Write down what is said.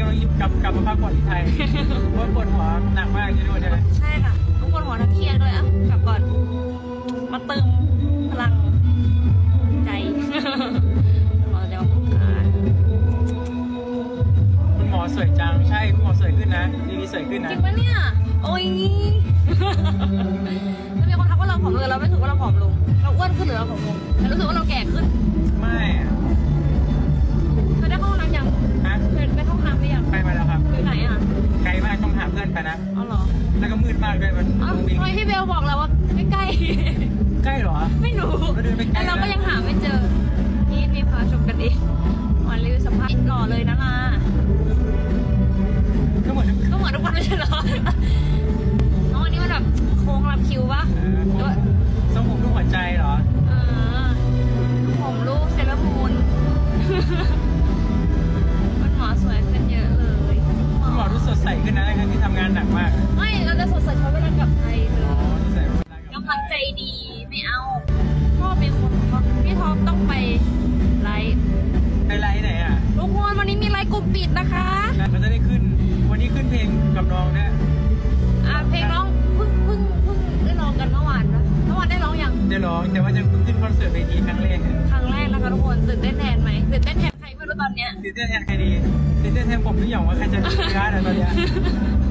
ต้องกลับมาพักผ่อนที่ไทยเพราะปวดหัวหนักมากที่นู่นใช่ไหมใช่ค่ะทุกคนหัวทั้งเครียดเลยอ่ะกลับก่อนมาเติมพลังใจเราจะคุณหมอสวยจังใช่คุณหมอสวยขึ้นนะดีสวยขึ้นนะจริงปะเนี่ยโอ้ยแล้วมีคนทักว่าเราผอมลงเราไม่รู้สึกว่าเราผอมลงเราอ้วนขึ้นหรือเราผอมลงแต่รู้สึกว่าเราแก่ขึ้นไม่เคยได้เข้าห้องน้ำยังเคยไปเข้าห้องน้ำหรือยังไปมาแล้วครับอยู่ไหนอ่ะไกลมากต้องหาเพื่อนไปนะอ๋อเหรอแล้วก็มืดมากด้วยมันทำไมพี่เบลบอกเราว่าไม่ใกล้ใกล้เหรอไม่รู้แต่เราก็ยังหาไม่เจอนี่มีพาชมกันดิวันรีวิวสัมภาษณ์หล่อเลยนะล่ะก็เหมือนทุกวันไม่ใช่หรอน้องวันนี้มันแบบโค้งรับคิวปะทรงผมรูปหัวใจเหรอผมรูปเซเลอร์มูนมันหมอสวยขึ้นเยอะเลยหมอรู้สดใสขึ้นนะทั้งที่ทำงานหนักมากไม่เราจะสดใสเพราะเวลากลับไทยเลยกำลังใจดีไม่เอาพ่อเป็นคนพี่ท็อปต้องไปไลฟ์ไหนอ่ะทุกคนวันนี้มีไลฟ์กลุ่มปิดนะคะมันจะได้ขึ้นวันนี้ขึ้นเพลงกับน้องนะเพลงร้องเพิ่งได้ร้องกันเมื่อวานนะเมื่อวานได้ร้องยังได้ร้องแต่ว่าจะขึ้นคอนเสิร์ตเวทีครั้งแรกนะคะทุกคนตื่นเต้นแทนไหมตื่นเต้นแทนใครไม่รู้ตอนเนี้ยตื่นเต้นแทนใครดีตื่นเต้นแทนผมหรือยังว่าใครจะชนะตอนเนี้ย